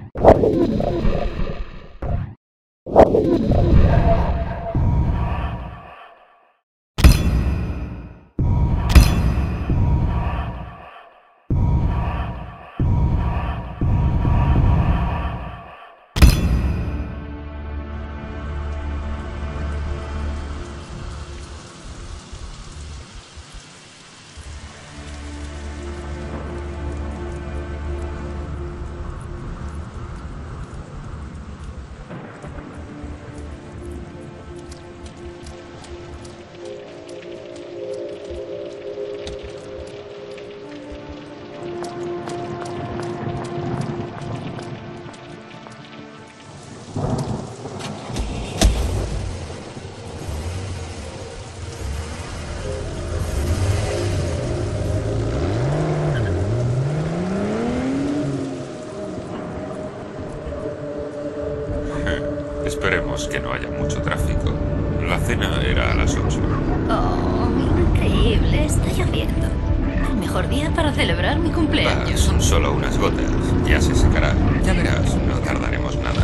Esperemos que no haya mucho tráfico. La cena era a las 8. Oh, increíble, está lloviendo. El mejor día para celebrar mi cumpleaños. Son solo unas gotas. Ya se secará. Ya verás, no tardaremos nada.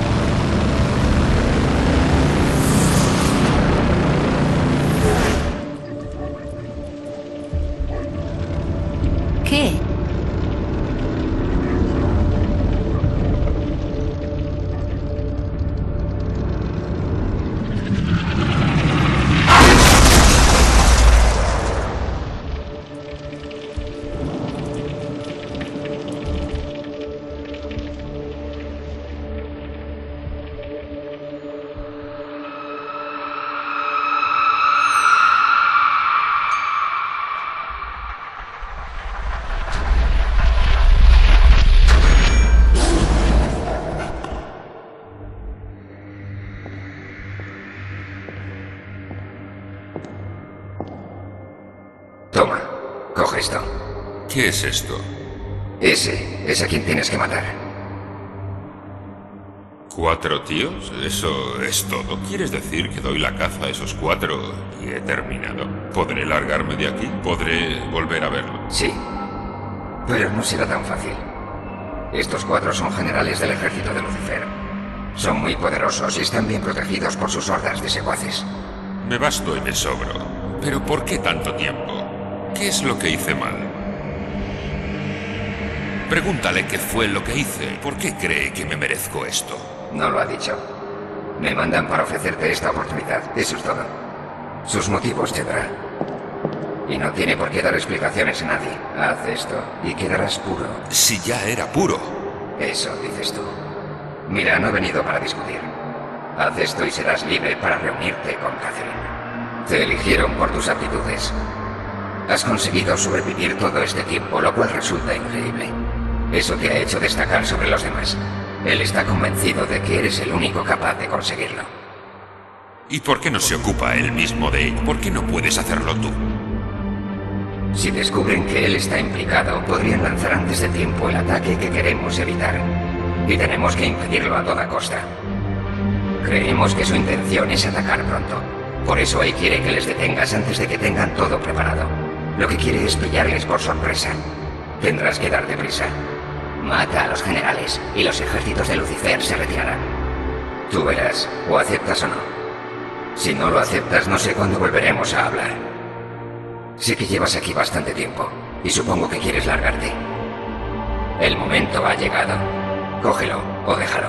¿Qué? Toma, coge esto. ¿Qué es esto? Ese es a quien tienes que matar. ¿4 tíos? ¿Eso es todo? ¿Quieres decir que doy la caza a esos 4 y he terminado? ¿Podré largarme de aquí? ¿Podré volver a verlo? Sí, pero no será tan fácil. Estos 4 son generales del ejército de Lucifer. Son muy poderosos y están bien protegidos por sus hordas de secuaces. Me basto y me sobro. ¿Pero por qué tanto tiempo? ¿Qué es lo que hice mal? Pregúntale qué fue lo que hice. ¿Por qué cree que me merezco esto? No lo ha dicho. Me mandan para ofrecerte esta oportunidad. Eso es todo. Sus motivos tendrá. Y no tiene por qué dar explicaciones a nadie. Haz esto y quedarás puro. Si ya era puro. Eso dices tú. Mira, no he venido para discutir. Haz esto y serás libre para reunirte con Catherine. Te eligieron por tus aptitudes. Has conseguido sobrevivir todo este tiempo, lo cual resulta increíble. Eso te ha hecho destacar sobre los demás. Él está convencido de que eres el único capaz de conseguirlo. ¿Y por qué no se ocupa él mismo de ello? ¿Por qué no puedes hacerlo tú? Si descubren que él está implicado, podrían lanzar antes de tiempo el ataque que queremos evitar. Y tenemos que impedirlo a toda costa. Creemos que su intención es atacar pronto. Por eso él quiere que les detengas antes de que tengan todo preparado. Lo que quiere es pillarles por sorpresa. Tendrás que darte prisa. Mata a los generales y los ejércitos de Lucifer se retirarán. Tú verás, o aceptas o no. Si no lo aceptas, no sé cuándo volveremos a hablar. Sé que llevas aquí bastante tiempo, y supongo que quieres largarte. El momento ha llegado. Cógelo o déjalo.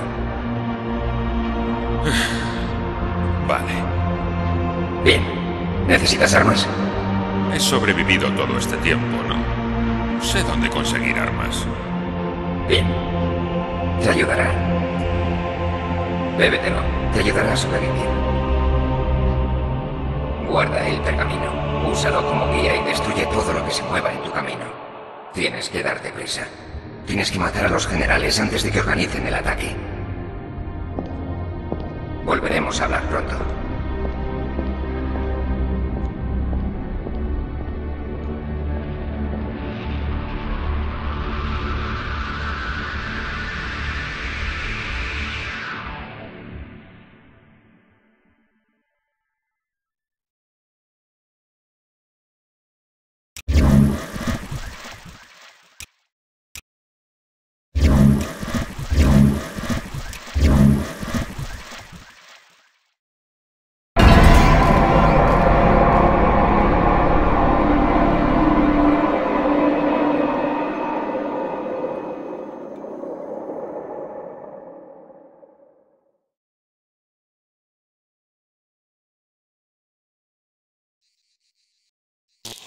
Vale. Bien. ¿Necesitas armas? He sobrevivido todo este tiempo, ¿no? Sé dónde conseguir armas. Bien. Te ayudará. Bébetelo. Te ayudará a sobrevivir. Guarda el pergamino. Úsalo como guía y destruye todo lo que se mueva en tu camino. Tienes que darte prisa. Tienes que matar a los generales antes de que organicen el ataque. Volveremos a hablar pronto.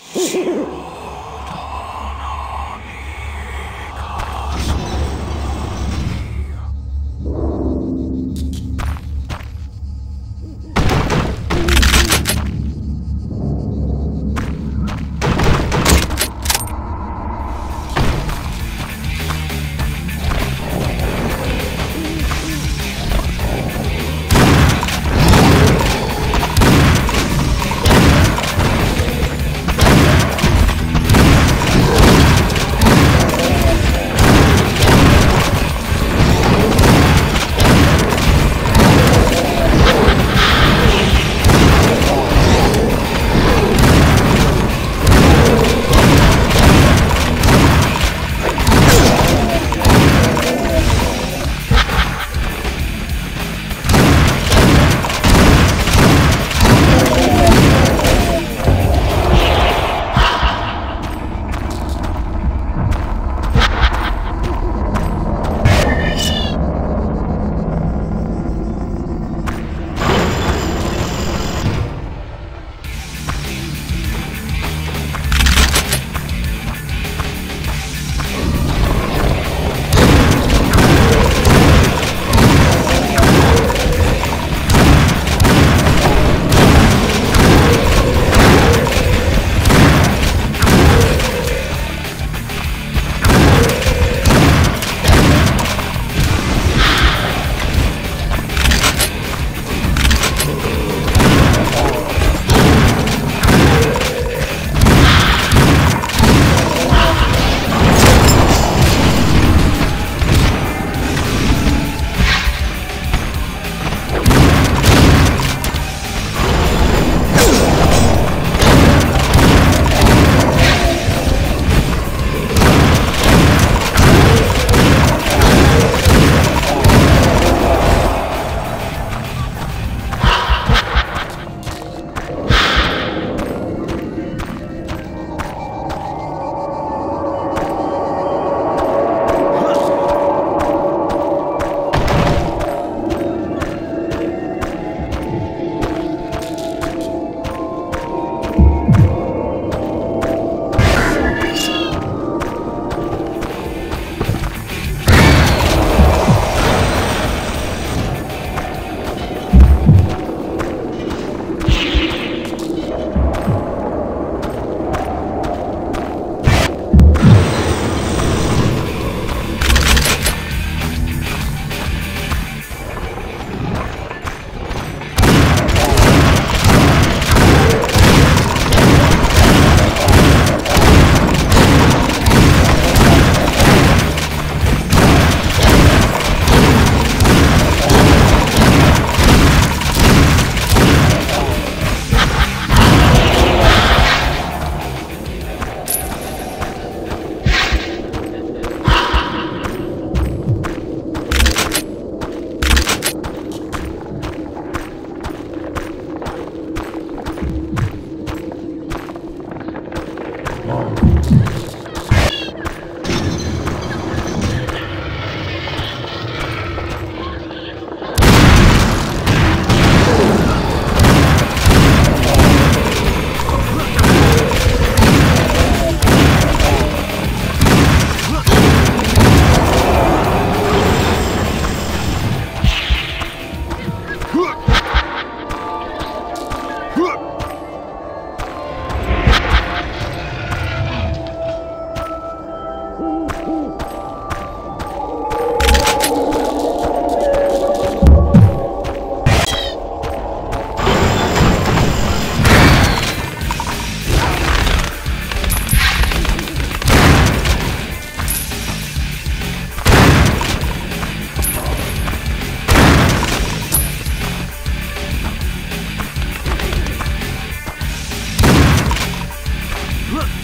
Look!